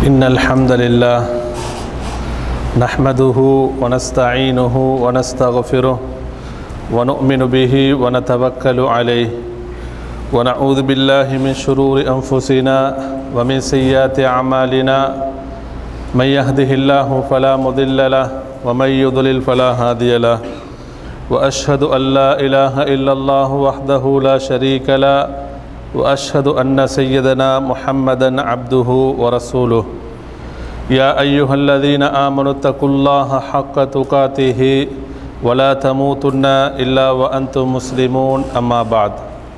إن الحمد لله نحمده ونستعينه ونستغفره ونؤمن به ونتوكل عليه ونعوذ بالله من شرور أنفسنا ومن سيئات أعمالنا من يهده الله فلا مضل له ومن يضلل فلا هادي له وأشهد أن لا إله إلا الله وحده لا شريك له وأشهد أن سيدنا محمدًا عبده ورسوله يا أيها الذين آمنوا اتقوا الله حق تقاته ولا تموتن إلا وأنتم مسلمون أما بعد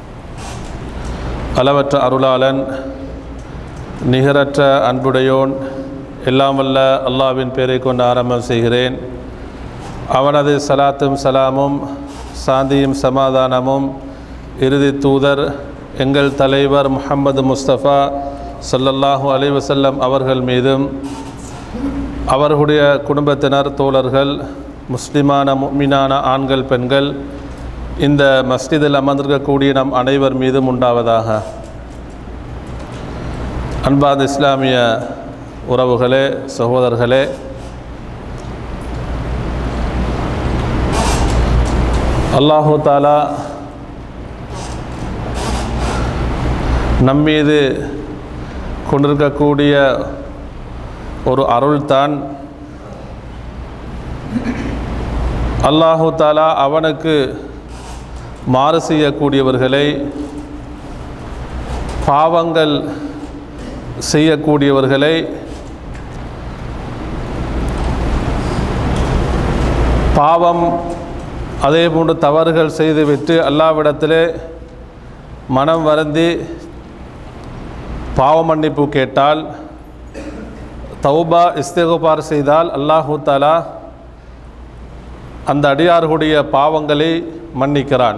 அளவற்ற அருளாளன் நிகரற்ற அன்புடையோன் எல்லாம் வல்ல அல்லாஹ்வின் பெயரை கொண்டு ஆரம்பம் செய்கிறேன். அவனது சலாத்தும் சலாமும் சாந்தியும் சமாதானமும் இறுதி தூதர் எங்கள் தலைவர் முஹம்மது முஸ்தபா ஸல்லல்லாஹு அலைஹி வஸல்லம் அவர்கள் மீதும் அவர்களுடைய குடும்பத்தினர் தோழர்கள் முஸ்லிமான முஃமினான ஆண்கள் பெண்கள் இந்த மஸ்ஜிதில் அமர்ந்திருக்கக்கூடிய நம் அனைவர் மீதும் உண்டாவதாக. அன்பார்ந்த இஸ்லாமிய உறவுகளே, சகோதரர்களே, அல்லாஹு தாலா நம்மீது கொண்டிருக்கக்கூடிய ஒரு அருள்தான் அல்லாஹு தாலா அவனுக்கு மாறு செய்யக்கூடியவர்களை, பாவங்கள் செய்யக்கூடியவர்களை பாவம் அதே போன்று தவறுகள் செய்துவிட்டு அல்லாஹ்விடத்திலே மனம் வருந்தி பாவ மன்னிப்பு கேட்டால், தௌபா இஸ்திக்பார் செய்தால் அல்லாஹு தஆலா அந்த அடியார்களுடைய பாவங்களை மன்னிக்கிறான்.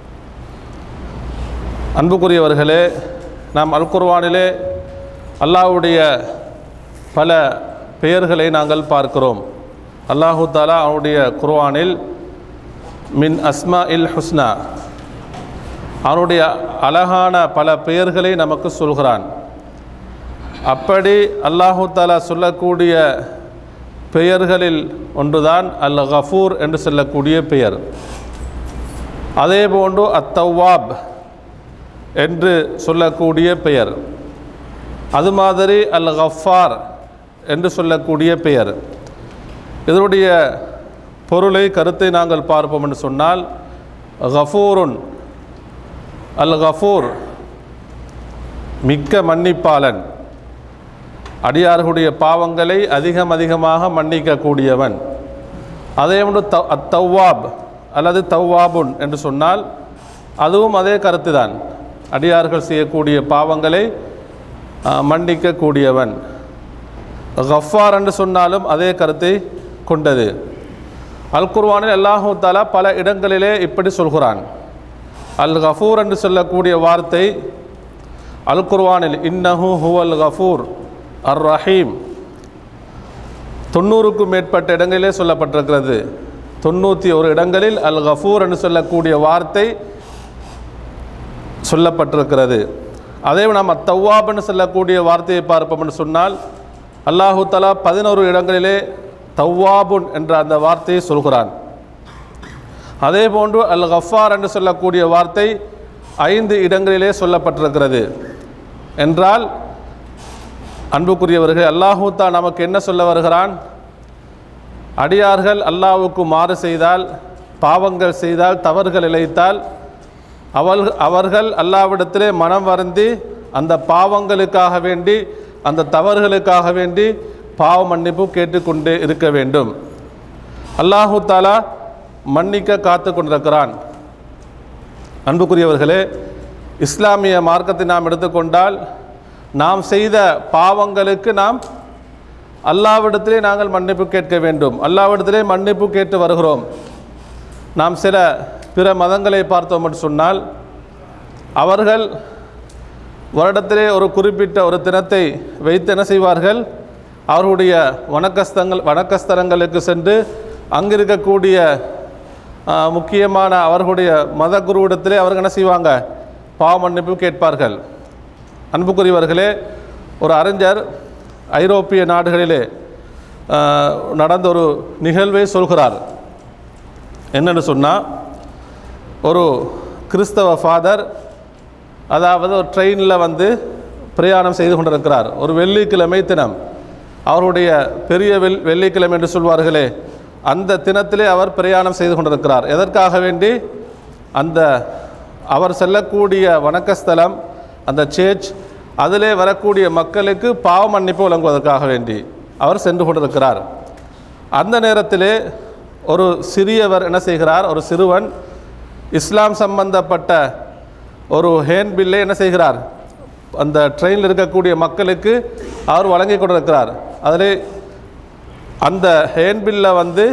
அன்புக்குரியவர்களே, நாம் அல் குர்ஆனிலே அல்லாஹ்வுடைய பல பெயர்களை நாங்கள் பார்க்கிறோம். அல்லாஹு தஆலா அவனுடைய குர்ஆனில் மின் அஸ்மா இல் ஹுஸ்னா, அவனுடைய அழகான பல பெயர்களை நமக்கு சொல்கிறான். அப்படி அல்லாஹு தஆலா சொல்லக்கூடிய பெயர்களில் ஒன்றுதான் அல் கஃபூர் என்று சொல்லக்கூடிய பெயர். அதே போன்று அத்தவ்வாப் என்று சொல்லக்கூடிய பெயர், அது மாதிரி அல் கஃபார் என்று சொல்லக்கூடிய பெயர். இதனுடைய பொருளை கருத்தை நாங்கள் பார்ப்போம் என்று சொன்னால், கஃபூருன் அல் கஃபூர் மிக்க மன்னிப்பாளன், அடியார்களுடைய பாவங்களை அதிகமாக மன்னிக்கக்கூடியவன். அதே போன்று அத்தவ்வாப் அல்லது தவ்வாபுன் என்று சொன்னால் அதுவும் அதே கருத்து தான், அடியார்கள் செய்யக்கூடிய பாவங்களை மன்னிக்கக்கூடியவன். கஃபார் என்று சொன்னாலும் அதே கருத்தை கொண்டது. அல் குர்ஆனில் அல்லாஹு தஆலா பல இடங்களிலே இப்படி சொல்கிறான். அல் கஃபூர் என்று சொல்லக்கூடிய வார்த்தை அல் குர்ஆனில் இன்னஹு ஹுவல் கஃபூர் அர் ரஹீம் 90க்கும் மேற்பட்ட இடங்களிலே சொல்லப்பட்டிருக்கிறது. 91 இடங்களில் அல் கஃபூர் என்று சொல்லக்கூடிய வார்த்தை சொல்லப்பட்டிருக்கிறது. அதே நாம் தவ்வாப் என்று சொல்லக்கூடிய வார்த்தையை பார்ப்போம் என்று சொன்னால் அல்லாஹு தஆலா 11 இடங்களிலே தவ்வாபுன் என்ற அந்த வார்த்தையை சொல்கிறான். அதே போன்று அல் கஃபார் என்று சொல்லக்கூடிய வார்த்தை 5 இடங்களிலே சொல்லப்பட்டிருக்கிறது. என்றால் அன்புக்குரியவர்கள், அல்லாஹு தஆலா நமக்கு என்ன சொல்ல வருகிறான்? அடியார்கள் அல்லாஹ்வுக்கு மாறு செய்தால், பாவங்கள் செய்தால், தவறுகள் இழைத்தால் அவர்கள் அல்லாஹ்விடத்திலே மனம் வருந்தி அந்த பாவங்களுக்காக வேண்டி, அந்த தவறுகளுக்காக வேண்டி பாவ மன்னிப்பு கேட்டுக்கொண்டே இருக்க வேண்டும். அல்லாஹு தஆலா மன்னிக்க காத்து கொண்டிருக்கிறான். அன்புக்குரியவர்களே, இஸ்லாமிய மார்க்கத்தை நாம் எடுத்துக்கொண்டால் நாம் செய்த பாவங்களுக்கு நாம் அல்லாஹ்விடத்திலே நாங்கள் மன்னிப்பு கேட்க வேண்டும். அல்லாஹ்விடத்திலே மன்னிப்பு கேட்டு வருகிறோம். நாம் சில பிற மதங்களை பார்த்தோம் என்று சொன்னால் அவர்கள் வருடத்திலே ஒரு குறிப்பிட்ட ஒரு தினத்தை வைத்து என்ன செய்வார்கள்? அவர்களுடைய வணக்கஸ்தலங்களுக்கு சென்று அங்கிருக்கக்கூடிய முக்கியமான அவர்களுடைய மத குருவிடத்திலே அவர்கள் என்ன செய்வாங்க? பாவ மன்னிப்பு கேட்பார்கள். அன்புக்குரியவர்களே, ஒரு அறிஞர் ஐரோப்பிய நாடுகளிலே நடந்த ஒரு நிகழ்வை சொல்கிறார். என்னென்னு சொன்னால், ஒரு கிறிஸ்தவ ஃபாதர் அதாவது ஒரு ட்ரெயினில் வந்து பிரயாணம் செய்து கொண்டிருக்கிறார். ஒரு வெள்ளிக்கிழமை தினம், அவருடைய பெரிய வெள்ளிக்கிழமை என்று சொல்வார்களே, அந்த தினத்திலே அவர் பிரயாணம் செய்து கொண்டிருக்கிறார். எதற்காக வேண்டி? அந்த அவர் செல்லக்கூடிய வணக்கஸ்தலம், அந்த சேர்ச், அதிலே வரக்கூடிய மக்களுக்கு பாவ மன்னிப்பு வழங்குவதற்காக வேண்டி அவர் சென்று கொண்டிருக்கிறார். அந்த நேரத்திலே ஒரு சிறியவர் என்ன செய்கிறார்? ஒரு சிறுவன் இஸ்லாம் சம்பந்தப்பட்ட ஒரு ஹேண்ட் பில்லை என்ன செய்கிறார்? அந்த ட்ரெயினில் இருக்கக்கூடிய மக்களுக்கு அவர் வழங்கி கொண்டிருக்கிறார். அதில் அந்த ஹேண்ட் பில்லை வந்து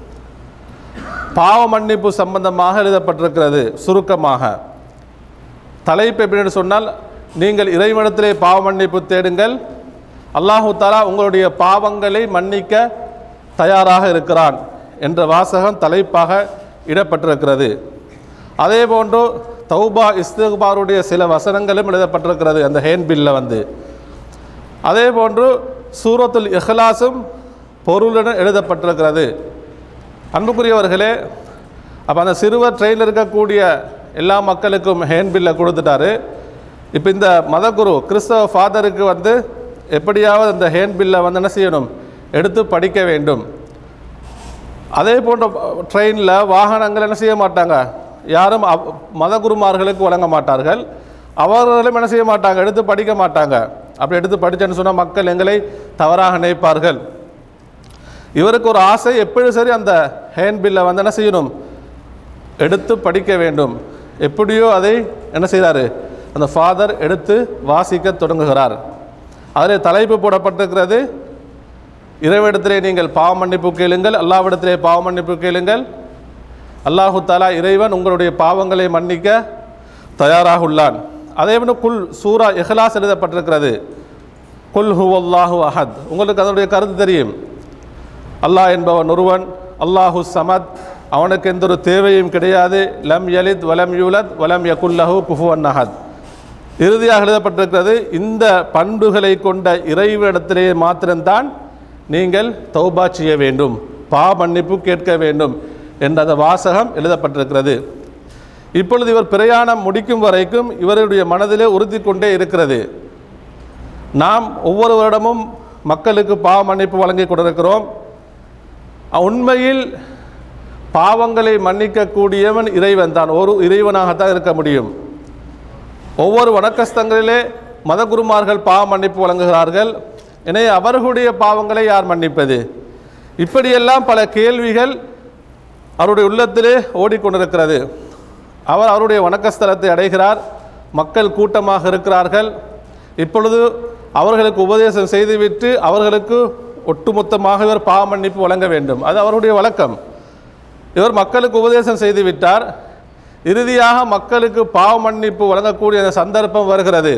பாவ மன்னிப்பு சம்பந்தமாக எழுதப்பட்டிருக்கிறது. சுருக்கமாக தலைப்பு எப்படின்னு சொன்னால், நீங்கள் இறைவனிடத்திலே பாவ மன்னிப்பு தேடுங்கள், அல்லாஹு தஆலா உங்களுடைய பாவங்களை மன்னிக்க தயாராக இருக்கிறான் என்ற வாசகம் தலைப்பாக இடப்பட்டிருக்கிறது. அதே போன்று தௌபா இஸ்திக்பாருடைய சில வசனங்களும் எழுதப்பட்டிருக்கிறது அந்த ஹேண்ட் பில்ல வந்து. அதே போன்று சூரத்துல் இஹ்லாஸும் பொருளுடன் எழுதப்பட்டிருக்கிறது. அன்புக்குரியவர்களே, அப்போ அந்த சிறுவர் ட்ரெயினில் இருக்கக்கூடிய எல்லா மக்களுக்கும் ஹேண்ட் பில்லை கொடுத்துட்டாரு. இப்போ இந்த மதகுரு கிறிஸ்தவ ஃபாதருக்கு வந்து எப்படியாவது அந்த ஹேண்ட் பில்லை வந்து என்ன செய்யணும்? எடுத்து படிக்க வேண்டும். அதே போன்ற ட்ரெயினில் வாகனங்கள் என்ன செய்ய மாட்டாங்க, யாரும் மதகுருமார்களுக்கு வழங்க மாட்டார்கள். அவர்களும் என்ன செய்ய மாட்டாங்க? எடுத்து படிக்க மாட்டாங்க. அப்படி எடுத்து படித்தேன்னு சொன்னால் மக்கள் எங்களை தவறாக நினைப்பார்கள். இவருக்கு ஒரு ஆசை, எப்படி சரி அந்த ஹேண்ட் பில்லை வந்து என்ன செய்யணும்? எடுத்து படிக்க வேண்டும். எப்படியோ அதை என்ன செய்கிறாரு? அந்த ஃபாதர் எடுத்து வாசிக்க தொடங்குகிறார். அதில் தலைப்பு போடப்பட்டிருக்கிறது, இறைவனிடத்திலே நீங்கள் பாவ மன்னிப்பு கேளுங்கள், அல்லாஹ்விடத்திலே பாவ மன்னிப்பு கேளுங்கள், அல்லாஹு தஆலா இறைவன் உங்களுடைய பாவங்களை மன்னிக்க தயாராக உள்ளான். அதே போன்று குல் சூரா இஹ்லாஸ் எழுதப்பட்டிருக்கிறது. குல் ஹுவல்லாஹு அஹத். உங்களுக்கு அதனுடைய கருத்து தெரியும். அல்லாஹ் என்பவன் ஒருவன், அல்லாஹு சமத், அவனுக்கு எந்த ஒரு தேவையும் கிடையாது, லம் யலித் வலம் யூலத் வலம் யகுல்லஹு குஃபுவன் அஹத். இறுதியாக எழுதப்பட்டிருக்கிறது, இந்த பண்புகளை கொண்ட இறைவனிடத்திலே மாத்திரம்தான் நீங்கள் தௌபா செய்ய வேண்டும், பாவ மன்னிப்பு கேட்க வேண்டும் என்ற அந்த வாசகம் எழுதப்பட்டிருக்கிறது. இப்பொழுது இவர் பிரயாணம் முடிக்கும் வரைக்கும் இவருடைய மனதிலே உறுத்தி கொண்டே இருக்கிறது. நாம் ஒவ்வொரு வருடமும் மக்களுக்கு பாவ மன்னிப்பு வழங்கி கொண்டிருக்கிறோம். உண்மையில் பாவங்களை மன்னிக்கக்கூடியவன் இறைவன் தான், ஒரு இறைவனாகத்தான் இருக்க முடியும். ஒவ்வொரு வணக்கஸ்தங்களிலே மதகுருமார்கள் பாவ மன்னிப்பு வழங்குகிறார்கள். எனவே அவர்களுடைய பாவங்களை யார் மன்னிப்பது? இப்படியெல்லாம் பல கேள்விகள் அவருடைய உள்ளத்திலே ஓடிக்கொண்டிருக்கிறது. அவர் அவருடைய வணக்கஸ்தலத்தை அடைகிறார். மக்கள் கூட்டமாக இருக்கிறார்கள். இப்பொழுது அவர்களுக்கு உபதேசம் செய்துவிட்டு அவர்களுக்கு ஒட்டுமொத்தமாக இவர் பாவ மன்னிப்பு வழங்க வேண்டும். அது அவருடைய வழக்கம். இவர் மக்களுக்கு உபதேசம் செய்துவிட்டார். இறுதியாக மக்களுக்கு பாவ மன்னிப்பு வழங்கக்கூடிய அந்த சந்தர்ப்பம் வருகிறது.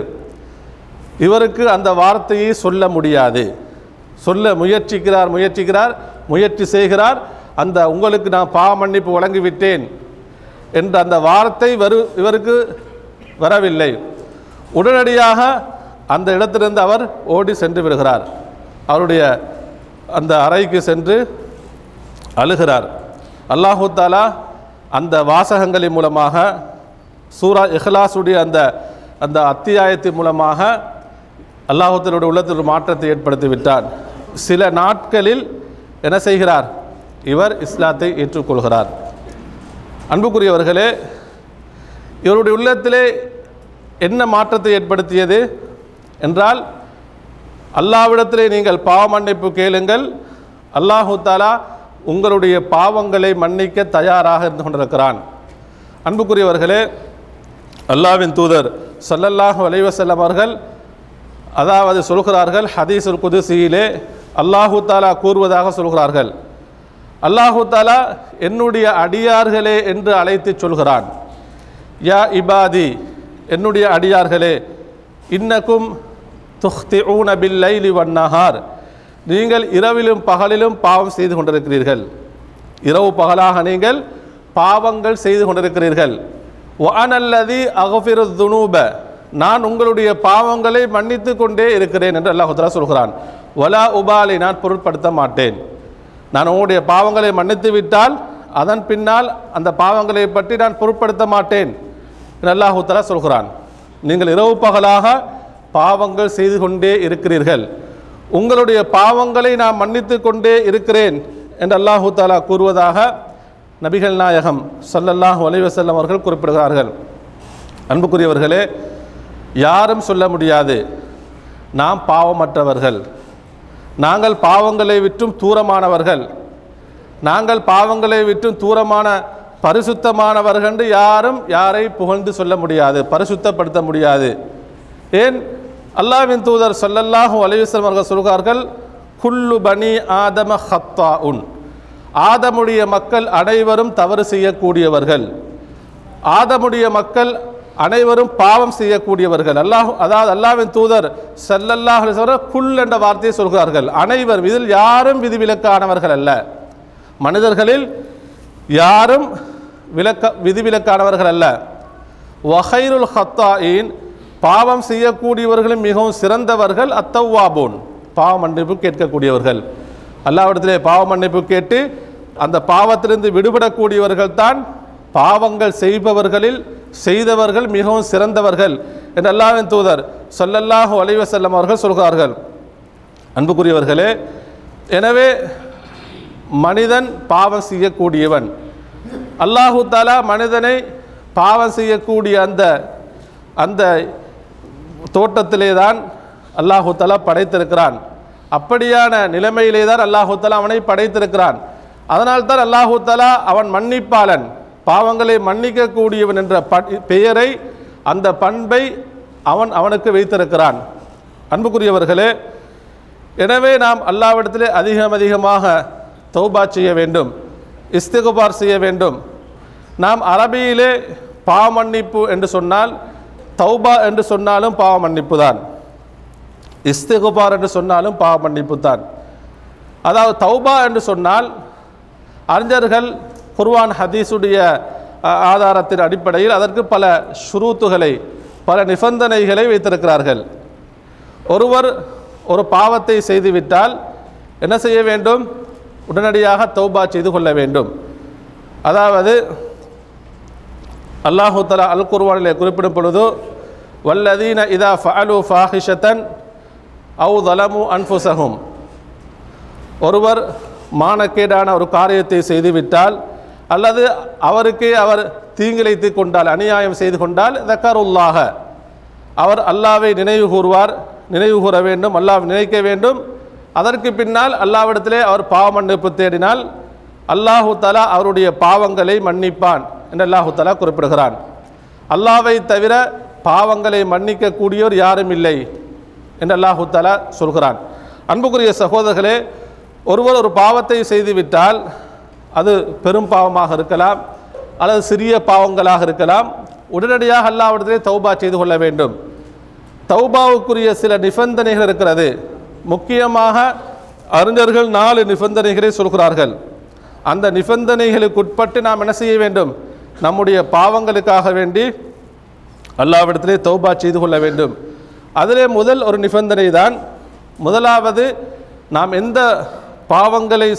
இவருக்கு அந்த வார்த்தையை சொல்ல முடியாது. சொல்ல முயற்சிக்கிறார், முயற்சி செய்கிறார். அந்த உங்களுக்கு நான் பாவ மன்னிப்பு வழங்கிவிட்டேன் என்ற அந்த வார்த்தை இவருக்கு வரவில்லை. உடனடியாக அந்த இடத்திலிருந்து அவர் ஓடி சென்று விடுகிறார். அவருடைய அந்த அறைக்கு சென்று அழுகிறார். அல்லாஹு தஆலா அந்த வாசகங்களின் மூலமாக, சூரா இஹ்லாஸுடைய அந்த அத்தியாயத்தின் மூலமாக அல்லாஹு தஆலாவுடைய உள்ளத்தில் ஒரு மாற்றத்தை ஏற்படுத்தி விட்டார். சில நாட்களில் என்ன செய்கிறார்? இவர் இஸ்லாத்தை ஏற்றுக்கொள்கிறார். அன்புக்குரியவர்களே, இவருடைய உள்ளத்திலே என்ன மாற்றத்தை ஏற்படுத்தியது என்றால், அல்லாஹ்விடத்திலே நீங்கள் பாவ மன்னிப்பு கேளுங்கள், அல்லாஹு தஆலா உங்களுடைய பாவங்களை மன்னிக்க தயாராக இருந்து கொண்டிருக்கிறான். அன்புக்குரியவர்களே, அல்லாஹ்வின் தூதர் ஸல்லல்லாஹு அலைஹி வஸல்லம் அவர்கள் அதாவது சொல்கிறார்கள், ஹதீஸுல் குதுஸியிலே அல்லாஹு தஆலா கூறுவதாக சொல்கிறார்கள், அல்லாஹு தஆலா என்னுடைய அடியார்களே என்று அழைத்து சொல்கிறான். யா இபாதி, என்னுடைய அடியார்களே, இன்னக்கும் துஹ்திஊன பில்லைலி வன்னஹார், நீங்கள் இரவிலும் பகலிலும் பாவம் செய்து கொண்டிருக்கிறீர்கள். இரவு பகலாக நீங்கள் பாவங்கள் செய்து கொண்டிருக்கிறீர்கள். வஅனல்லதி அக்ஃபிருத் துனூப, நான் உங்களுடைய பாவங்களை மன்னித்து கொண்டே இருக்கிறேன் என்று அல்லாஹ் தஆலா சொல்கிறான். வலா உபாலி, நான் பொருட்படுத்த மாட்டேன். நான் உங்களுடைய பாவங்களை மன்னித்து விட்டால் அதன் பின்னால் அந்த பாவங்களை பற்றி நான் பொருட்படுத்த மாட்டேன் என்று அல்லாஹு தஆலா சொல்கிறான். நீங்கள் இரவு பகலாக பாவங்கள் செய்து கொண்டே இருக்கிறீர்கள், உங்களுடைய பாவங்களை நான் மன்னித்து கொண்டே இருக்கிறேன் என்று அல்லாஹு தஆலா கூறுவதாக நபிகள் நாயகம் ஸல்லல்லாஹு அலைஹி வஸல்லம் அவர்கள் குறிப்பிடுகிறார்கள். அன்புக்குரியவர்களே, யாரும் சொல்ல முடியாது நாம் பாவமற்றவர்கள், நாங்கள் பாவங்களை விட்டும் தூரமானவர்கள், நாங்கள் பாவங்களை விட்டும் தூரமான பரிசுத்தமானவர்கள் என்று யாரும் யாரை புகழ்ந்து சொல்ல முடியாது, பரிசுத்தப்படுத்த முடியாது. ஏன்? அல்லாஹ்வின் தூதர் ஸல்லல்லாஹு அலைஹி வஸல்லம் அவர்கள் சொல்கிறார்கள், குல்லு பனி ஆதம ஹத்தாஉன், ஆதமுடைய மக்கள் அனைவரும் தவறு செய்யக்கூடியவர்கள், ஆதமுடைய மக்கள் அனைவரும் பாவம் செய்யக்கூடியவர்கள். அதாவது அல்லாஹ்வின் தூதர் ஸல்லல்லாஹு அலைஹி வஸல்லம் குல் என்ற வார்த்தையை சொல்கிறார்கள். அனைவரும், இதில் யாரும் விதிவிலக்கானவர்கள் அல்ல, மனிதர்களில் யாரும் விதிவிலக்கானவர்கள் அல்ல. வஹைருல் ஹத்தாயின், பாவம் செய்யக்கூடியவர்களும் மிகவும் சிறந்தவர்கள் அத்தவ்வாபூன், பாவ மன்னிப்பு கேட்கக்கூடியவர்கள். அல்லாஹ்விடத்திலே பாவ மன்னிப்பு கேட்டு அந்த பாவத்திலிருந்து விடுபடக்கூடியவர்கள் தான் பாவங்கள் செய்தவர்கள் மிகவும் சிறந்தவர்கள் என்று அல்லாஹ்வின் தூதர் ஸல்லல்லாஹு அலைஹி வஸல்லம் அவர்கள் சொல்கிறார்கள். அன்புக்குரியவர்களே, எனவே மனிதன் பாவம் செய்யக்கூடியவன். அல்லாஹு தஆலா மனிதனை பாவம் செய்யக்கூடிய அந்த தோட்டத்திலே தான் அல்லாஹு தஆலா படைத்திருக்கிறான். அப்படியான நிலைமையிலே தான் அல்லாஹு தஆலா அவனை படைத்திருக்கிறான். அதனால்தான் அல்லாஹு தஆலா அவன் மன்னிப்பாளன், பாவங்களை மன்னிக்கக்கூடியவன் என்ற பெயரை, அந்த பண்பை அவனுக்கு வைத்திருக்கிறான். அன்புக்குரியவர்களே, எனவே நாம் அல்லாஹ்விடத்திலே அதிகமாக தௌபா செய்ய வேண்டும், இஸ்திக்பார் செய்ய வேண்டும். நாம் அரபியிலே பாவ மன்னிப்பு என்று சொன்னால், தௌபா என்று சொன்னாலும் பாவ மன்னிப்பு தான், இஸ்திக்பார் என்று சொன்னாலும் பாவ மன்னிப்பு தான். அதாவது தௌபா என்று சொன்னால் அறிஞர்கள் குர்ஆன் ஹதீஸுடைய ஆதாரத்தின் அடிப்படையில் அதற்கு பல ஷுரூத்துகளை, பல நிபந்தனைகளை வைத்திருக்கிறார்கள். ஒருவர் ஒரு பாவத்தை செய்துவிட்டால் என்ன செய்ய வேண்டும்? உடனடியாக தௌபா செய்து கொள்ள வேண்டும். அதாவது அல்லாஹு தஆலா அல் குர்ஆனிலே குறிப்பிடும் பொழுது, வல்லதீன இதா ஃபஅலு ஃபாஹிஷத்தன் அவு ஸலமு அன்ஃபுஸஹும், ஒருவர் மானக்கேடான ஒரு காரியத்தை செய்துவிட்டால் அல்லது அவருக்கே அவர் தீங்கிழைத்து கொண்டால், அநியாயம் செய்து கொண்டால், தக்கருல்லாஹ, அவர் அல்லாஹ்வை நினைவு கூற வேண்டும், அல்லாஹ்வை நினைக்க வேண்டும். அதற்கு பின்னால் அல்லாஹ்விடத்திலே அவர் பாவ மன்னிப்பு தேடினால் அல்லாஹு தஆலா அவருடைய பாவங்களை மன்னிப்பான் என்று அல்லாஹு தஆலா குறிப்பிடுகிறான். அல்லாஹ்வை தவிர பாவங்களை மன்னிக்கக்கூடியவர் யாரும் இல்லை என்று அல்லாஹு தஆலா சொல்கிறான். அன்புக்குரிய சகோதரர்களே, ஒருவர் ஒரு பாவத்தை செய்துவிட்டால் அது பெரும் பாவமாக இருக்கலாம் அல்லது சிறிய பாவங்களாக இருக்கலாம், உடனடியாக அல்லாஹ்விடத்திலே தௌபா செய்து கொள்ள வேண்டும். தௌபாவுக்குரிய சில நிபந்தனைகள் இருக்கிறது. முக்கியமாக அறிஞர்கள் 4 நிபந்தனைகளை சொல்கிறார்கள். அந்த நிபந்தனைகளுக்கு உட்பட்டு நாம் என்ன செய்ய வேண்டும்? நம்முடைய பாவங்களுக்காக வேண்டி அல்லாஹ்விடத்திலே தௌபா செய்து கொள்ள வேண்டும். அதிலே முதல் ஒரு நிபந்தனை தான், முதலாவது, நாம் எந்த பாவங்களை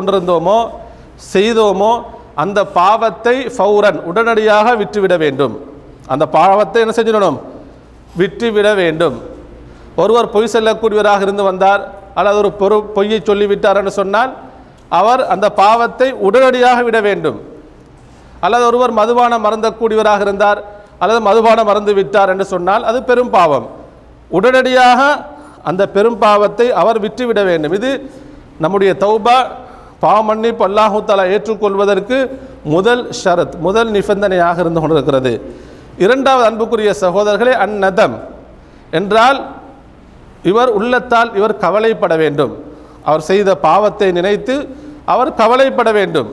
செய்தோமோ அந்த பாவத்தை ஃபௌரன், உடனடியாக விட்டுவிட வேண்டும். அந்த பாவத்தை என்ன செஞ்சிடணும்? விட்டுவிட வேண்டும். ஒருவர் பொய் சொல்லக்கூடியவராக இருந்து வந்தார் அல்லது ஒரு பொய்யை சொல்லிவிட்டார் என்று சொன்னால் அவர் அந்த பாவத்தை உடனடியாக விட வேண்டும். அல்லது ஒருவர் மதுபானம் மறந்தக்கூடியவராக இருந்தார் அல்லது மதுபானம் மறந்து விட்டார் என்று சொன்னால் அது பெரும் பாவம். உடனடியாக அந்த பெரும் பாவத்தை அவர் விட்டுவிட வேண்டும். இது நம்முடைய தௌபா, பாவ மன்னிப்பு அல்லாஹு தஆலா ஏற்றுக்கொள்வதற்கு முதல் ஷரத், முதல் நிபந்தனையாக இருந்து கொண்டிருக்கிறது. இரண்டாவது அன்புக்குரிய சகோதரர்களே, அந்நதம் என்றால் இவர் உள்ளத்தால் இவர் கவலைப்பட வேண்டும். அவர் செய்த பாவத்தை நினைத்து அவர் கவலைப்பட வேண்டும்,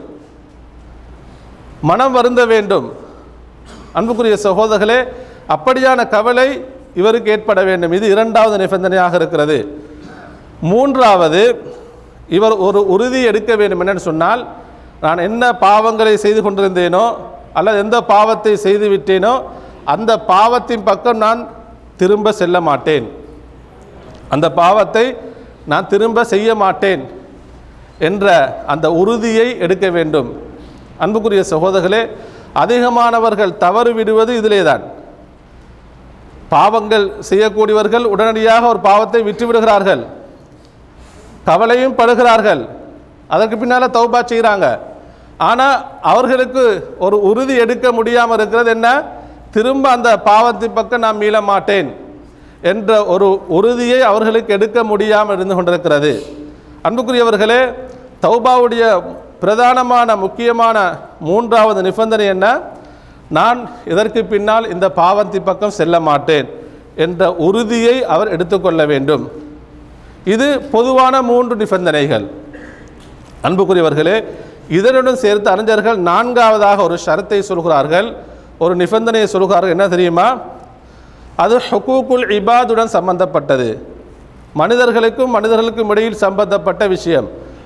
மனம் வருந்த வேண்டும். அன்புக்குரிய சகோதரர்களே, அப்படியான கவலை இவருக்கு ஏற்பட வேண்டும். இது இரண்டாவது நிபந்தனையாக இருக்கிறது. மூன்றாவது, இவர் ஒரு உறுதி எடுக்க வேண்டும். என்னென்னு சொன்னால், நான் என்ன பாவங்களை செய்து கொண்டிருந்தேனோ அல்லது எந்த பாவத்தை செய்து விட்டேனோ அந்த பாவத்தின் பக்கம் நான் திரும்ப செல்ல மாட்டேன், அந்த பாவத்தை நான் திரும்ப செய்ய மாட்டேன் என்ற அந்த உறுதியை எடுக்க வேண்டும். அன்புக்குரிய சகோதரர்களே, அதிகமானவர்கள் தவறு விடுவது இதிலே தான். பாவங்கள் செய்யக்கூடியவர்கள் உடனடியாக ஒரு பாவத்தை விட்டு விடுகிறார்கள், கவலையும் படுகிறார்கள், அதற்கு பின்னால் தௌபா செய்கிறாங்க. ஆனால் அவர்களுக்கு ஒரு உறுதி எடுக்க முடியாமல் இருக்கிறது என்ன? திரும்ப அந்த பாவத்தின் பக்கம் நான் மீள மாட்டேன் என்ற ஒரு உறுதியை அவர்களுக்கு எடுக்க முடியாமல் இருந்து கொண்டிருக்கிறது. அன்புக்குரியவர்களே, தௌபாவுடைய பிரதானமான முக்கியமான மூன்றாவது நிபந்தனை என்ன? நான் இதற்கு பின்னால் இந்த பாவத்தின் பக்கம் செல்ல மாட்டேன் என்ற உறுதியை அவர் எடுத்துக்கொள்ள வேண்டும். இது பொதுவான 3 நிபந்தனைகள். அன்புக்குரியவர்களே, இதனுடன் சேர்த்து அறிஞர்கள் 4வதாக ஒரு ஷரத்தை சொல்கிறார்கள், ஒரு நிபந்தனையை சொல்கிறார்கள். என்ன தெரியுமா? அது ஹுகூக்குல் இபாதுடன் சம்பந்தப்பட்டது, மனிதர்களுக்கும் மனிதர்களுக்கும் இடையில் சம்பந்தப்பட்ட விஷயம்.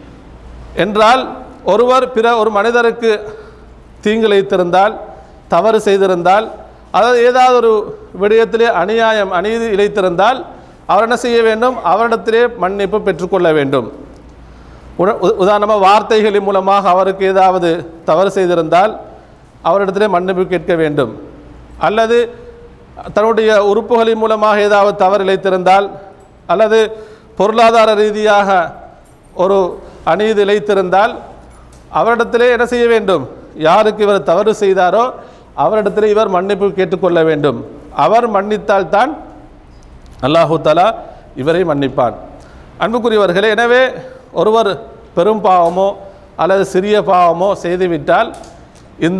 என்றால் ஒருவர் ஒரு மனிதருக்கு தீங்கிழைத்திருந்தால், தவறு செய்திருந்தால், அதாவது ஏதாவது ஒரு விடயத்திலே அநீதி இழைத்திருந்தால் அவர் என்ன செய்ய வேண்டும்? அவரிடத்திலே மன்னிப்பு பெற்றுக்கொள்ள வேண்டும். உதாரணமாக வார்த்தைகளின் மூலமாக அவருக்கு ஏதாவது தவறு செய்திருந்தால் அவரிடத்திலே மன்னிப்பு கேட்க வேண்டும். அல்லது தன்னுடைய உறுப்புகளின் மூலமாக ஏதாவது தவறு இழைத்திருந்தால், அல்லது பொருளாதார ரீதியாக ஒரு அநீதி இழைத்திருந்தால் அவரிடத்திலே என்ன செய்ய வேண்டும்? யாருக்கு இவர் தவறு செய்தாரோ அவரிடத்திலே இவர் மன்னிப்பு கேட்டுக்கொள்ள வேண்டும். அவர் மன்னித்தால் தான் அல்லாஹு தஆலா இவரை மன்னிப்பான். அன்புக்குரியவர்களே, எனவே ஒருவர் பெரும் பாவமோ அல்லது சிறிய பாவமோ செய்துவிட்டால் இந்த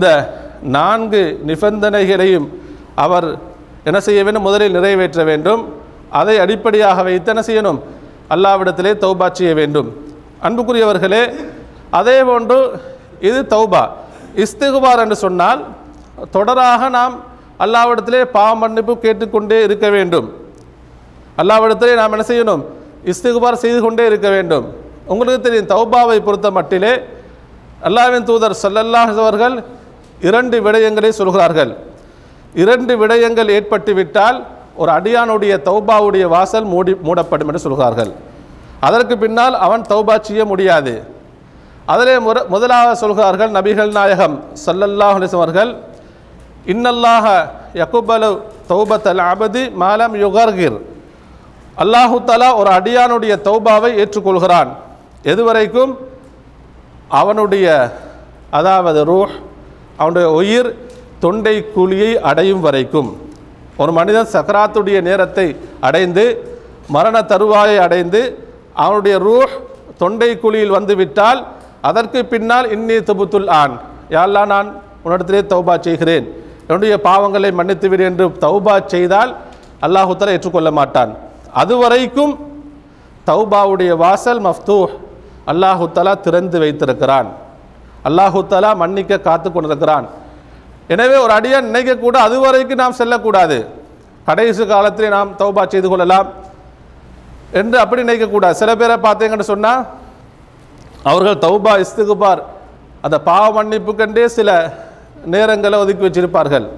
4 நிபந்தனைகளையும் அவர் என்ன செய்ய வேண்டும்? முதலில் நிறைவேற்ற வேண்டும். அதை அடிப்படையாக வைத்து என்ன செய்யணும்? அல்லாஹ்விடத்திலே தௌபா செய்ய வேண்டும். அன்புக்குரியவர்களே, அதே போன்று இது தௌபா. இஸ்திக்பார் என்று சொன்னால் தொடராக நாம் அல்லாஹ்விடத்திலே பாவ மன்னிப்பு கேட்டுக்கொண்டே இருக்க வேண்டும். அல்லாஹ்விடத்திலே நாம் என்ன செய்யணும்? இஸ்திக்பார் செய்து கொண்டே இருக்க வேண்டும். உங்களுக்கு தெரியும், தௌபாவை பொறுத்த மட்டிலே அல்லாஹ்வின் தூதர் ஸல்லல்லாஹு அலைஹி அவர்கள் 2 விடயங்களை சொல்கிறார்கள். 2 விடயங்கள் ஏற்பட்டுவிட்டால் ஒரு அடியானுடைய தௌபாவுடைய வாசல் மூடப்படும் என்று சொல்கிறார்கள். அதற்கு பின்னால் அவன் தௌபா செய்ய முடியாது. அதிலே முதலாவது சொல்கிறார்கள் நபிகள் நாயகம் ஸல்லல்லாஹு அலைஹி அவர்கள், இன்னல்லாஹ யக்பலு தௌபத்தல் அபதி மாலம் யுகர்கிர். அல்லாஹு தஆலா ஒரு அடியானுடைய தௌபாவை ஏற்றுக்கொள்கிறான் எதுவரைக்கும்? அவனுடைய அதாவது ரூஹ், அவனுடைய உயிர் தொண்டை குழியை அடையும் வரைக்கும். ஒரு மனிதன் சக்கராத்துடைய நேரத்தை அடைந்து மரண தருவாயை அடைந்து அவனுடைய ரூஹ் தொண்டை குழியில் வந்துவிட்டால் அதற்கு பின்னால் இன்னி துபுத்துல் ஆன், யா அல்லாஹ் நான் உன்னிடத்திலே தௌபா செய்கிறேன், என்னுடைய பாவங்களை மன்னித்து விடு என்று தௌபா செய்தால் அல்லாஹு தஆலா ஏற்றுக்கொள்ள மாட்டான். அதுவரைக்கும் தௌபாவுடைய வாசல் மஃப்தூஹ், அல்லாஹு தஆலா திறந்து வைத்திருக்கிறான். அல்லாஹு தஆலா மன்னிக்க காத்து கொண்டிருக்கிறான். எனவே ஒரு அடியான் நினைக்கக்கூட அதுவரைக்கும் நாம் செல்லக்கூடாது, கடைசி காலத்திலே நாம் தௌபா செய்து கொள்ளலாம் என்று அப்படி நினைக்கக்கூடாது. சில பேரை பார்த்தீங்கன்னு சொன்னால் அவர்கள் தௌபா இஸ்திக்பார் அந்த பாவ மன்னிப்புக்கண்டே சில நேரங்களை ஒதுக்கி வச்சிருப்பார்கள்.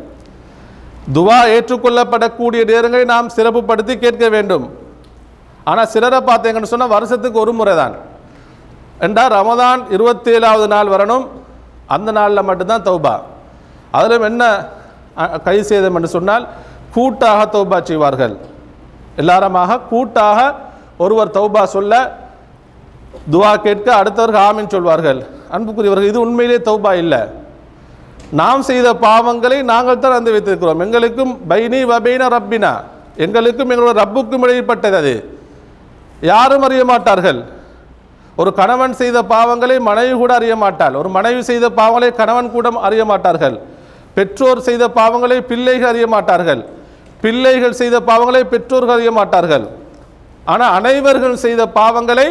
துவா ஏற்றுக்கொள்ளப்படக்கூடிய நேரங்களை நாம் சிறப்புப்படுத்தி கேட்க வேண்டும். ஆனால் சிலரை பார்த்தீங்கன்னு சொன்னால் வருஷத்துக்கு ஒரு முறை தான். என்றால் ரமதான் 27வது நாள் வரணும், அந்த நாளில் மட்டும்தான் தௌபா. அதிலும் என்ன கை சேதம் என்று சொன்னால் கூட்டாக தௌபா செய்வார்கள். எல்லாருமாக கூட்டாக ஒருவர் தௌபா சொல்ல துவா கேட்க அடுத்தவர்கள் ஆமீன் சொல்வார்கள். அன்புக்குரியவர்கள், இது உண்மையிலே தௌபா இல்லை. நாம் செய்த பாவங்களை நாங்கள் தான் வந்து வைத்திருக்கிறோம். எங்களுக்கும் பைனி வபைன ரப்பினா, எங்களுக்கும் எங்களுடைய ரப்புக்கும் இடைப்பட்டது. அது யாரும் அறிய மாட்டார்கள். ஒரு கணவன் செய்த பாவங்களை மனைவி கூட அறிய மாட்டாள். ஒரு மனைவி செய்த பாவங்களை கணவன் கூட அறிய மாட்டார்கள். பெற்றோர் செய்த பாவங்களை பிள்ளைகள் அறிய மாட்டார்கள். பிள்ளைகள் செய்த பாவங்களை பெற்றோர்கள் அறிய மாட்டார்கள். ஆனால் அனைவர்கள் செய்த பாவங்களை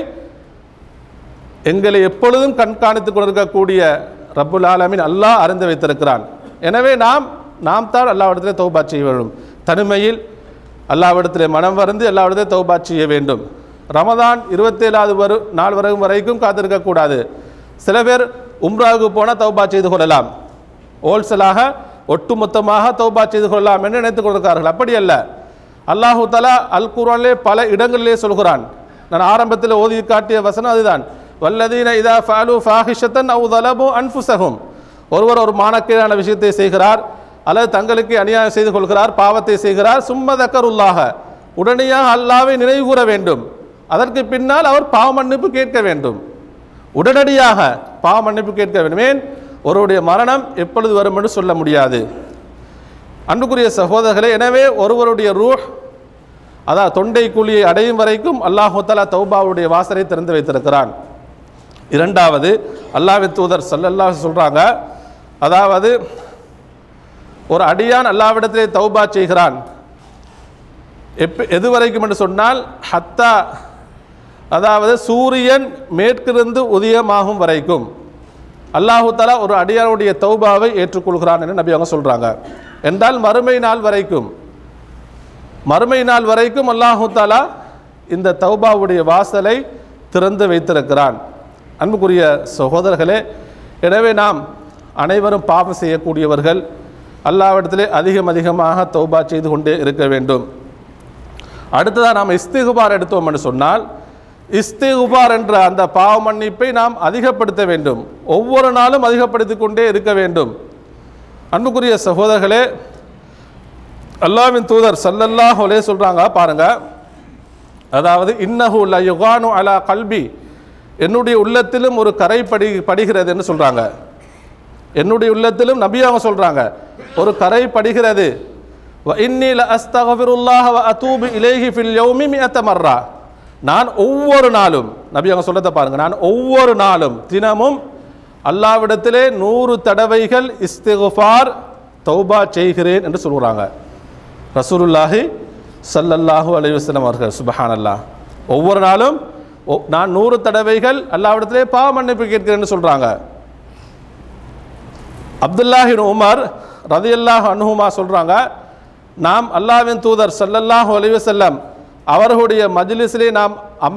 எங்களை எப்பொழுதும் கண்காணித்துக் கொண்டிருக்கக்கூடிய ரப்புல் ஆலமீன் அல்லாஹ் அறிந்து வைத்திருக்கிறான். எனவே நாம் தான் அல்லாஹ்விடத்திலே தௌபா செய்ய வேண்டும். தனிமையில் அல்லாஹ்விடத்திலே மனம் வருந்தி அல்லாஹ்விடத்திலே தௌபா செய்ய வேண்டும். ரமதான் 27வது நாள் வரைக்கும் காத்திருக்கக்கூடாது. சில பேர் உம்ராவுக்கு போனால் தௌபா செய்து கொள்ளலாம், ஹோல்சேலாக ஒட்டுமொத்தமாக தௌபா செய்து கொள்ளலாம் என்று நினைத்துக் கொண்டிருக்கிறார்கள். அப்படி அல்ல. அல்லாஹு தஆலா அல் குர்ஆனிலே பல இடங்களிலே சொல்கிறான், நான் ஆரம்பத்தில் ஓதி காட்டிய வசனம் அதுதான். வல்லதீன இதா ஃபஅலு ஃபாஹிஷத்தன் அவ் ஸலபு அன்ஃபுஸஹும். ஒருவர் ஒரு மானக்கேடான விஷயத்தை செய்கிறார் அல்லது தங்களுக்கு அநியாயம் செய்து கொள்கிறார், பாவத்தை செய்கிறார், சும்ம தக்கருல்லாஹ, உடனடியாக அல்லாஹ்வை நினைவு கூற வேண்டும், அதற்கு பின்னால் அவர் பாவ மன்னிப்பு கேட்க வேண்டும், உடனடியாக பாவ மன்னிப்பு கேட்க வேண்டும். ஏன் ஒருவருடைய மரணம் எப்பொழுது வரும் என்று சொல்ல முடியாது. அன்புக்குரிய சகோதரர்களே, எனவே ஒருவருடைய ரூஹ் அதாவது தொண்டை குழியை அடையும் வரைக்கும் அல்லாஹு தஆலா தௌபாவுடைய வாசலை திறந்து வைத்திருக்கிறான். இரண்டாவது, அல்லாஹ்வின் தூதர் ஸல்லல்லாஹு அலைஹி சொல்றாங்க, அதாவது ஒரு அடியான் அல்லாஹ்விடத்திலே தௌபா செய்கிறான் எது வரைக்கும் என்று சொன்னால் ஹத்தா, அதாவது சூரியன் மேற்கிருந்து உதயமாகும் வரைக்கும் அல்லாஹு தஆலா ஒரு அடியானுடைய தௌபாவை ஏற்றுக்கொள்கிறான் என்று நபி அவங்க சொல்றாங்க. என்றால் மறுமை நாள் வரைக்கும் அல்லாஹு தஆலா இந்த தௌபாவுடைய வாசலை திறந்து வைத்திருக்கிறான். அன்புக்குரிய சகோதரர்களே, எனவே நாம் அனைவரும் பாவம் செய்யக்கூடியவர்கள், அல்லாஹ்விடத்திலே அதிகமாக தௌபா செய்து கொண்டே இருக்க வேண்டும். அடுத்ததாக நாம் இஸ்திகுபார் எடுத்தோம் என்று சொன்னால், இஸ்திகுபார் என்ற அந்த பாவ மன்னிப்பை நாம் அதிகப்படுத்த வேண்டும், ஒவ்வொரு நாளும் அதிகப்படுத்தி கொண்டே இருக்க வேண்டும். அன்புக்குரிய சகோதரர்களே, அல்லாஹ்வின் தூதர் ஸல்லல்லாஹு அலைஹி சொல்றாங்க பாருங்க, அதாவது இன்னஹு லா யுகானு அலா கல்பி, என்னுடைய உள்ளத்திலும் ஒரு கரை படிகிறது என்று சொல்றாங்க. என்னுடைய உள்ளத்திலும் நபி அவங்க சொல்றாங்க ஒரு கரை படிகிறது. வ இன்னி ல அஸ்தக்ஃபிருல்லாஹ வ அதூபு இலைஹி ஃபில் யௌமி 100 மர்ரா, நான் ஒவ்வொரு நாளும், நபி அவங்க சொல்லதை பாருங்க, நான் ஒவ்வொரு நாளும் தினமும் அல்லாஹ்விடத்திலே 100 தடவைகள் இஸ்திக்ஃபார் தௌபா செய்கிறேன் என்று சொல்கிறாங்க ரசூலுல்லாஹி ஸல்லல்லாஹு அலைஹி வஸல்லம் அவர்கள். சுப்ஹானல்லாஹ், ஒவ்வொரு நாளும் நான் 100 தடவைகள் அல்லாஹ்விடத்திலே பாவ மன்னிப்பு கேட்கிறேன் என்று சொல்றாங்க. அப்துல்லாஹ் இப்னு உமர் ரலியல்லாஹு அன்ஹுமா சொல்றாங்க, நாம் அல்லாஹ்வின் தூதர் ஸல்லல்லாஹு அலைஹி வஸல்லம் அவர்களுடைய மஜ்லிஸிலே நாம்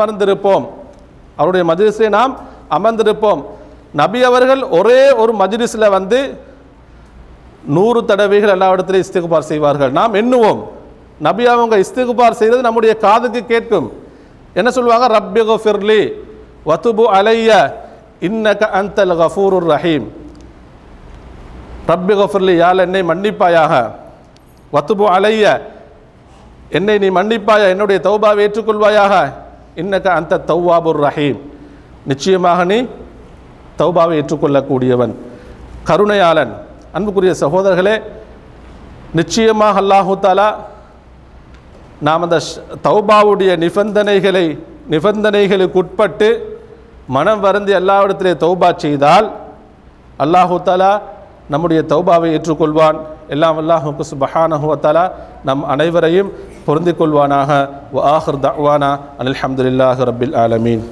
அமர்ந்திருப்போம். நபி அவர்கள் ஒரே ஒரு மஜ்லிஸில் வந்து 100 தடவைகள் அல்லாஹ்விடத்திலே இஸ்திக்பார் செய்வார்கள். நாம் எண்ணுவோம், நபி அவங்க இஸ்திக்பார் செய்கிறது நம்முடைய காதுக்கு கேட்கும். என்ன சொல்லுவாங்க? ரப்பி கஃபிர்லி வதுபு அலைய இன்னக அன்தல் கஃபூருர் ரஹீம். ரப்பி கஃபிர்லி, யாழ் என்னை மன்னிப்பாயாக, வதுபு அலைய, என்னை நீ மன்னிப்பாயா, என்னுடைய தௌபாவை ஏற்றுக்கொள்வாயாக, இன்னக அந்த தௌவாபுர் ரஹீம், நிச்சயமாக நீ தௌபாவை ஏற்றுக்கொள்ளக்கூடியவன், கருணையாளன். அன்புக்குரிய சகோதரர்களே, நிச்சயமாக அல்லாஹு தஆலா நாம் அந்த தௌபாவுடைய நிபந்தனைகளுக்கு உட்பட்டு மனம் வருந்தி அல்லாஹ்விடத்திலே தௌபா செய்தால் அல்லாஹு தஆலா நம்முடைய தௌபாவை ஏற்றுக்கொள்வான். எல்லாம் அல்லாஹுக்கு சுப்ஹானஹு வ தஆலா நம் அனைவரையும் பொருந்திக் கொள்வானாக. வ ஆகிர் தஅவானா அல்ஹம்துலில்லாஹி ரப்பில் ஆலமீன்.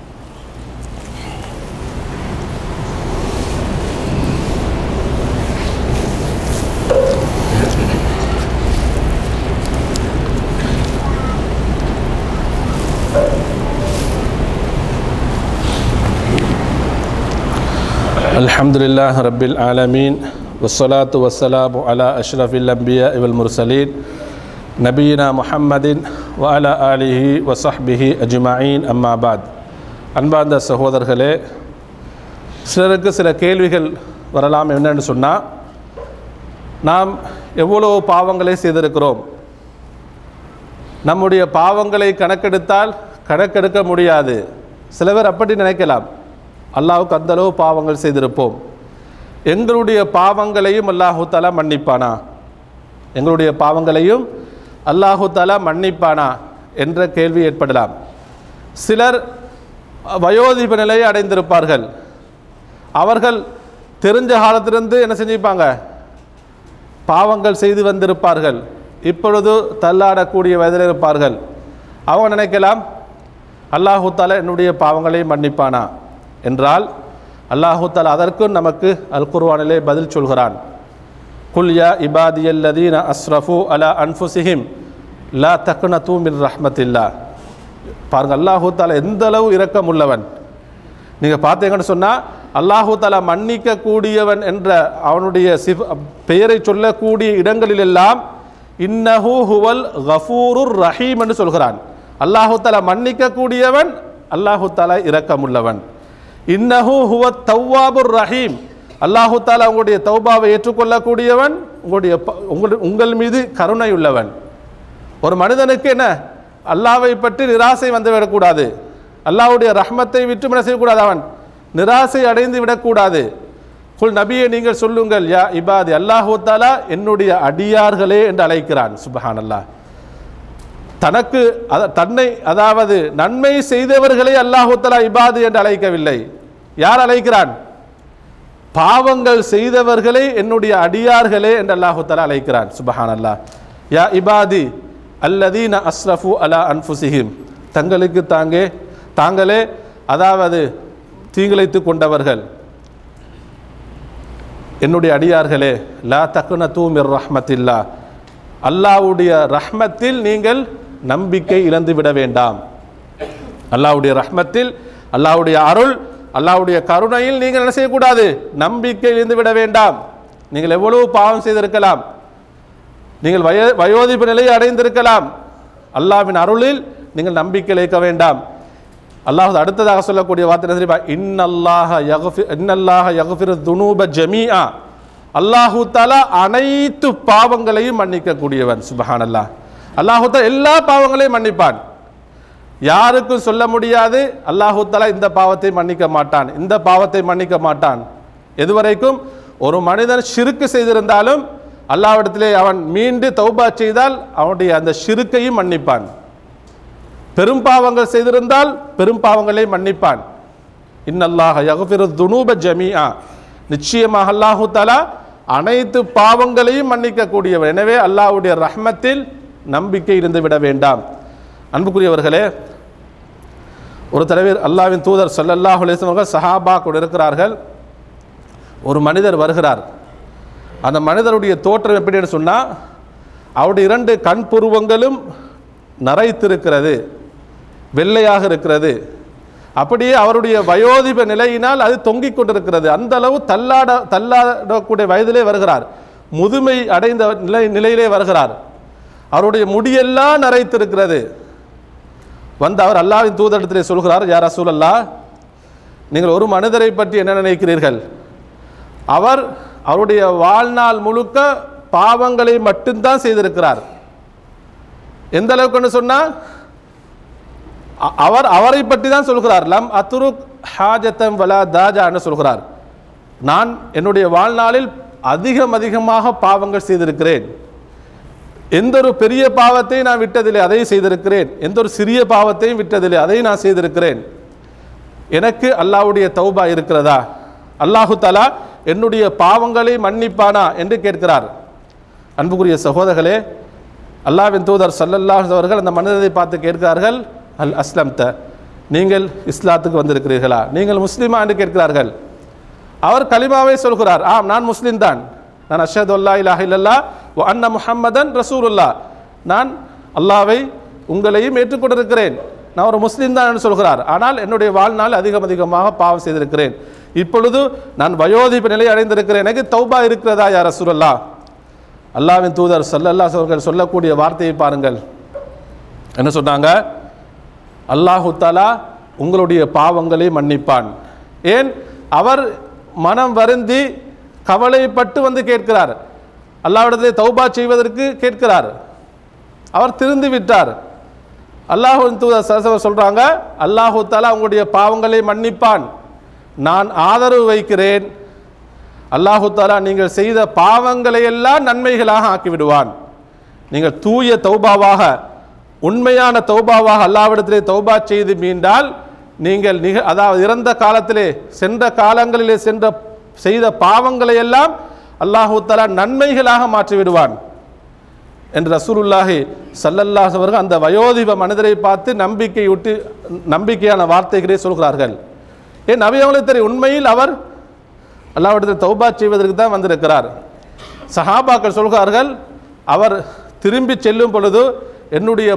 அல்ஹம்துலில்லாஹி ரப்பில் ஆலமீன் வஸ்ஸலாத்து வஸ்ஸலாமு அலா அஷ்ரஃபில் அன்பியா வல் முர்சலீன் நபியினா முஹம்மதின் வ அலா ஆலிஹி வ ஸஹ்பிஹி அஜ்மஈன். அம்மா பாத். அன்பார்ந்த சகோதரர்களே, சிலருக்கு சில கேள்விகள் வரலாம். என்னென்னு சொன்னால், நாம் எவ்வளோ பாவங்களை செய்திருக்கிறோம், நம்முடைய பாவங்களை கணக்கெடுக்க முடியாது. சில பேர் அப்படி நினைக்கலாம், அல்லாஹ்வுக்கு அந்தளவு பாவங்கள் செய்திருப்போம், எங்களுடைய பாவங்களையும் அல்லாஹு தஆலா மன்னிப்பானா, எங்களுடைய பாவங்களையும் அல்லாஹு தஆலா மன்னிப்பானா என்ற கேள்வி ஏற்படலாம். சிலர் வயோதிப நிலையை அடைந்திருப்பார்கள், அவர்கள் தெரிஞ்ச காலத்திலிருந்து என்ன செஞ்சிருப்பாங்க, பாவங்கள் செய்து வந்திருப்பார்கள், இப்பொழுது தள்ளாடக்கூடிய வயதில் இருப்பார்கள். அவங்க நினைக்கலாம், அல்லாஹு தஆலா என்னுடைய பாவங்களை மன்னிப்பானா என்றால், அல்லாஹு தஆலா அதற்கும் நமக்கு அல் குர்ஆனிலே பதில் சொல்கிறான். குல் யா இபாதியல்லதீன அஸ்ரஃபு அலா அன்ஃபுஸிஹிம் லா தக்னது மின் ரஹ்மத்தில்லாஹ். பாருங்க, அல்லாஹு தஆலா எந்த அளவு இரக்கம் உள்ளவன். நீங்கள் பார்த்தீங்கன்னு சொன்னால், அல்லாஹு தஆலா மன்னிக்க கூடியவன் என்ற அவனுடைய பெயரை சொல்லக்கூடிய இடங்களிலெல்லாம் இன்னஹு ஹுவல் கஃபூருர் ரஹீம் என்று சொல்கிறான். அல்லாஹு தஆலா மன்னிக்க கூடியவன், அல்லாஹு தஆலா இரக்கமுள்ளவன். இன்னஹு ஹுவத் தவ்வாபுர் ரஹீம், அல்லாஹு தஆலா உங்களுடைய தௌபாவை ஏற்றுக்கொள்ளக்கூடியவன், உங்கள் மீது கருணை உள்ளவன். ஒரு மனிதனுக்கு என்ன, அல்லாஹ்வை பற்றி நிராசை வந்துவிடக்கூடாது, அல்லாஹ்வுடைய ரஹ்மத்தை விட்டு என்ன செய்யக்கூடாது, அவன் நிராசை அடைந்து விடக்கூடாது. குல் நபியே நீங்கள் சொல்லுங்கள், யா இபாதி, அல்லாஹு தஆலா என்னுடைய அடியார்களே என்று அழைக்கிறான். சுப்ஹானல்லாஹ். தனக்கு தன்னை அதாவது நன்மை செய்தவர்களே அல்லாஹு தஆலா இபாதி என்று அழைக்கவில்லை. யார் அழைக்கிறான்? பாவங்கள் செய்தவர்களை என்னுடைய அடியார்களே என்று அல்லாஹு தஆலா அழைக்கிறான். சுப்ஹானல்லாஹ். யா இபாதி அல்லதீன அஸ்ரஃபு அலா அன்ஃபுஸிஹிம், தங்களுக்கு தாங்களே அதாவது தீங்கிழைத்து கொண்டவர்கள், என்னுடைய அடியார்களே, லா தக்னது மிர் ரஹ்மத்தில்லாஹ், அல்லாஹ்வுடைய ரஹ்மத்தில் நீங்கள் நம்பிக்கை இழந்து விட வேண்டாம். அல்லாஹ்வுடைய ரஹ்மத்தில், அல்லாஹ்வுடைய அருள், அல்லாஹ்வுடைய கருணையில் நீங்கள் என்ன செய்யக்கூடாது, நம்பிக்கை இழந்து விட வேண்டாம். நீங்கள் எவ்வளவு பாவம் செய்திருக்கலாம், நீங்கள் வயோதிப நிலையை அடைந்திருக்கலாம், அல்லாஹ்வின் அருளில் நீங்கள் நம்பிக்கை இழக்க வேண்டாம். அல்லாஹ் அடுத்ததாக சொல்லக்கூடிய வார்த்தை தெரியுமா, இன்னல்லாஹ யக்ஃபிரு துனூப ஜமீஆ, அல்லாஹு தஆலா அனைத்து பாவங்களையும் மன்னிக்க கூடியவன். சுப்ஹானல்லாஹ். அல்லாஹு தஆலா எல்லா பாவங்களையும் மன்னிப்பான். யாருக்கும் சொல்ல முடியாது அல்லாஹு தஆலா இந்த பாவத்தை மன்னிக்க மாட்டான், இந்த பாவத்தை மன்னிக்க மாட்டான். எதுவரைக்கும் ஒரு மனிதன் ஷிர்க் செய்திருந்தாலும் அல்லாஹ்விடத்திலே அவன் மீண்டு தௌபா செய்தால் அவனுடைய அந்த ஷிர்க்கையும் மன்னிப்பான். பெரும் பாவங்கள் செய்திருந்தால் பெரும் பாவங்களை மன்னிப்பான். இன்னல்லாஹ யக்ஃபிரு துனூப ஜமீஆ, நிச்சயமாக அல்லாஹு தஆலா அனைத்து பாவங்களையும் மன்னிக்க கூடியவன். எனவே அல்லாஹ்வுடைய ரஹ்மத்தில் நம்பிக்கை இருந்து விட வேண்டாம். அன்புக்குரியவர்களே, ஒரு தடவை அல்லாஹ்வின் தூதர் ஸல்லல்லாஹு அலைஹி வஸல்லம் அவர்கள் சஹாபா கூட இருக்கிறார்கள். ஒரு மனிதர் வருகிறார். அந்த மனிதருடைய தோற்றம் எப்படின்னு சொன்னால், அவருடைய 2 கண் புருவங்களும் நரைத்திருக்கிறது, வெள்ளையாக இருக்கிறது. அப்படியே அவருடைய வயோதிப நிலையினால் அது தொங்கிக் கொண்டிருக்கிறது. அந்த அளவு தள்ளாடக்கூடிய வயதிலே வருகிறார், முதுமை அடைந்த நிலையிலே வருகிறார். அவருடைய முடியெல்லாம் நரைத்திருக்கிறது. வந்து அவர் அல்லாஹ்வின் தூதரிடத்திலே சொல்கிறார், யா ரசூலல்லாஹ், நீங்கள் ஒரு மனிதரை பற்றி என்ன நினைக்கிறீர்கள்? அவருடைய வாழ்நாள் முழுக்க பாவங்களை மட்டும்தான் செய்திருக்கிறார். எந்த அளவுக்குன்னு சொன்னா, அவரை பற்றி தான் சொல்கிறார். லம் அத்ருக் ஹாஜத்தம் வலா தாஜான்னு சொல்கிறார். நான் என்னுடைய வாழ்நாளில் அதிகமாக பாவங்கள் செய்திருக்கிறேன். எந்த ஒரு பெரிய பாவத்தை நான் விட்டதில்லை, அதை செய்திருக்கிறேன். எந்த ஒரு சிறிய பாவத்தையும் விட்டதில்லை, அதை நான் செய்திருக்கிறேன். எனக்கு அல்லாஹ்வுடைய தௌபா இருக்கிறதா? அல்லாஹு தஆலா என்னுடைய பாவங்களை மன்னிப்பானா என்று கேட்கிறார். அன்புக்குரிய சகோதரர்களே, அல்லாஹ்வின் தூதர் ஸல்லல்லாஹு அலைஹி அவர்கள் அந்த மனிதரை பார்த்து கேட்கிறார்கள், அல் அஸ்லம்த, நீங்கள் இஸ்லாத்துக்கு வந்திருக்கிறீர்களா, நீங்கள் முஸ்லிமா என்று கேட்கிறார்கள். அவர் கலிமாவை சொல்கிறார், ஆம் நான் முஸ்லிம் தான், நான் அஷ்ஹது அல்லா இலாஹ இல்லல்லாஹ் வ அன்ன முஹம்மதன் ரசூலுல்லாஹ், நான் அல்லாஹ்வை உங்களையும் ஏற்றுக்கொண்டிருக்கிறேன், நான் ஒரு முஸ்லீம் தான் என்று சொல்கிறார். ஆனால் என்னுடைய வாழ்நாள் அதிகமாக பாவம் செய்திருக்கிறேன். இப்பொழுது நான் வயோதிப நிலை அடைந்திருக்கிறேன், எனக்கு தௌபா இருக்கிறதா யா ரசூலுல்லாஹ்? அல்லாஹ்வின் தூதர் ஸல்லல்லாஹு அலைஹி அவர்கள் சொல்லக்கூடிய வார்த்தையை பாருங்கள். என்ன சொன்னாங்க? அல்லாஹு தஆலா உங்களுடைய பாவங்களை மன்னிப்பான். ஏன்? அவர் மனம் வருந்தி கவலைப்பட்டு வந்து கேட்கிறார், அல்லாஹ்விடத்திலே தௌபா செய்வதற்கு கேட்கிறார். அவர் திருந்து விட்டார். அல்லாஹ்வின் தூதர் ஸல்லல்லாஹு அலைஹி சொல்றாங்க, அல்லாஹு தஆலா உங்களுடைய பாவங்களை மன்னிப்பான், நான் ஆதரவு வைக்கிறேன். அல்லாஹு தஆலா நீங்கள் செய்த பாவங்களை எல்லாம் நன்மைகளாக ஆக்கிவிடுவான். நீங்கள் தூய தௌபாவாக, உண்மையான தௌபாவாக அல்லாஹ்விடத்திலே தௌபா செய்து மீண்டால், நீங்கள் அதாவது இறந்த காலத்திலே, சென்ற காலங்களிலே செய்த பாவங்களை எல்லாம் அல்லாஹு தஆலா நன்மைகளாக மாற்றிவிடுவான் என்று ரசூலுல்லாஹி ஸல்லல்லாஹு அலைஹி அவர்கள் அந்த வயோதிப மனிதரை பார்த்து நம்பிக்கையான வார்த்தைகளை சொல்கிறார்கள். ஏன் நபி அவர்களுக்கு தெரியும், உண்மையில் அவர் அல்லாஹ்விடத்தில் தௌபா செய்வதற்கு தான் வந்திருக்கிறார். சஹாபாக்கள் சொல்கிறார்கள், அவர் திரும்பி செல்லும் பொழுது என்னுடைய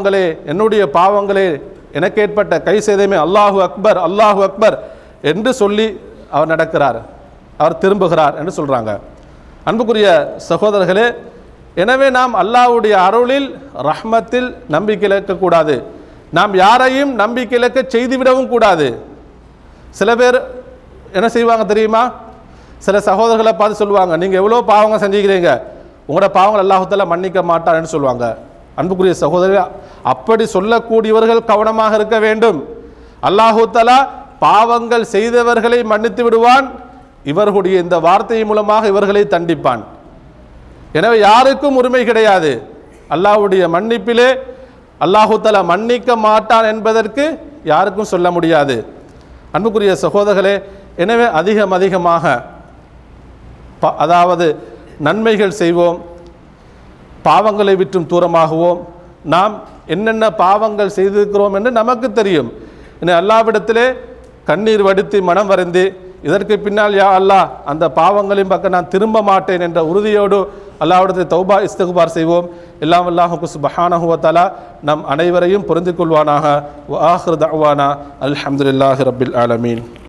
பாவங்களே எனக்கு ஏற்பட்ட கை சேதமே, அல்லாஹு அக்பர் அல்லாஹு அக்பர் என்று சொல்லி அவர் நடக்கிறார், அவர் திரும்புகிறார் என்று சொல்கிறாங்க. அன்புக்குரிய சகோதரர்களே, எனவே நாம் அல்லாஹ்வுடைய அருளில் ரஹ்மத்தில் நம்பிக்கை இழக்கக்கூடாது. நாம் யாரையும் நம்பிக்கை இழக்க செய்துவிடவும் கூடாது. சில பேர் என்ன செய்வாங்க தெரியுமா? சில சகோதரர்களை பார்த்து சொல்லுவாங்க, நீங்கள் எவ்வளோ பாவங்கள் செஞ்சுக்கிறீங்க, உங்களோட பாவங்கள் அல்லாஹ் தஆலா மன்னிக்க மாட்டான்னு சொல்லுவாங்க. அன்புக்குரிய சகோதரர், அப்படி சொல்லக்கூடியவர்கள் கவனமாக இருக்க வேண்டும். அல்லாஹ் தஆலா பாவங்கள் செய்தவர்களை மன்னித்து விடுவான், இவர்களுடைய இந்த வார்த்தை மூலமாக இவர்களை தண்டிப்பான். எனவே யாருக்கும் உரிமை கிடையாது. அல்லாஹ்வுடைய மன்னிப்பிலே அல்லாஹ் தஆலா மன்னிக்க மாட்டான் என்பதற்கு யாருக்கும் சொல்ல முடியாது. அன்புக்குரிய சகோதரர்களே, எனவே அதிகமாக அதாவது நன்மைகள் செய்வோம், பாவங்களை விட்டும் தூரமாகுவோம். நாம் என்னென்ன பாவங்கள் செய்திருக்கிறோம் என்று நமக்கு தெரியும். அல்லாஹ்விடத்திலே கண்ணீர் வடித்து மனம் வருந்தி இதற்கு பின்னால் யா அல்லாஹ் அந்த பாவங்களின் பக்கம் நான் திரும்ப மாட்டேன் என்ற உறுதியோடு அல்லாஹ்விடத்தில் தௌபா இஸ்திக்பார் செய்வோம். எல்லாம் அல்லாஹ் சுப்ஹானஹு வ தஆலா நம் அனைவரையும் பொருந்திக் கொள்வானாக. வ ஆகிரு தஅவானா அல்ஹம்துலில்லாஹி ரப்பில் ஆலமீன்.